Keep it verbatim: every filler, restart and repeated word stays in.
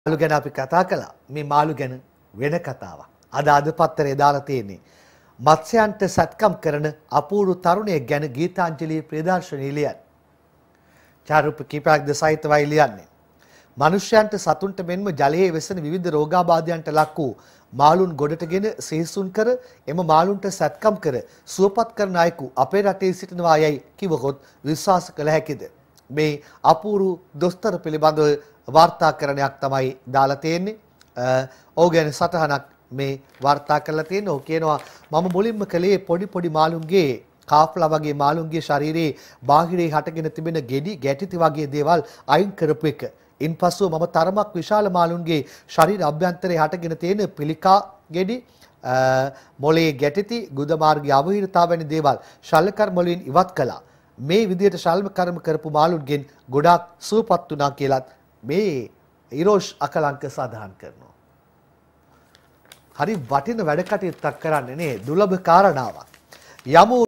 මාළු ගැන අපි කතා කළා. මේ මාළු ගැන වෙන කතාවක්. අද අද පත්තරේ දාලා තියෙන්නේ. මත්ස්‍යයන්ට සත්කම් කරන අපූර්ව තරුණයෙක් ගැන ගීතාංජලි ප්‍රදර්ශනී ලියන. චාරුප කීපයක් ද සහිතවයි ලියන්නේ. මනුෂ්‍යයන්ට සතුන්ට මෙන්ම ජලයේ වෙසෙන විවිධ රෝගාබාධයන්ට ලක් වූ මාළුන් ගොඩටගෙන සිහිසුන් කර එම මාළුන්ට සත්කම් කර සුවපත් කරන අයෙකු අපේ රටේ සිටිනවා යයි කිවහොත් විශ්වාස කළ හැකිද? මේ අපූර්ව දොස්තර පිළිබඳව වාර්තාකරණයක් තමයි දාලා තියෙන්නේ. ඔහු ගැන සටහනක් මේ වාර්තා කරලා තියෙනවා. ඔහු කියනවා මම මුලින්ම කලේ පොඩි පොඩි මාළුන්ගේ කාෆ්ලා වගේ මාළුන්ගේ ශරීරයේ බාහිරේ හටගෙන තිබෙන ගෙඩි ගැටිති වගේ දේවල් අයින් කරපු එක. ඉන්පසුව මම තරමක් විශාල මාළුන්ගේ ශරීර අභ්‍යන්තරයේ හටගෙන තියෙන පිළිකා ගෙඩි මොළයේ ගැටිති ගුද මාර්ගයේ අවහිරතාව වැනි දේවල් ශල්‍ය කර්ම වලින් ඉවත් කළා. මේ විදිහට ශල්‍ය කර්ම කරපු මාළුන්ගෙන් ගොඩාක් සුවපත් වුණා කියලාත් මේ ඉරෝෂ් අකලංක සඳහන් කරනවා. හරි වටින වැඩ කටයුත්තක් කරන්නේ නේ දුර්ලභ කාරණාවක්. යමු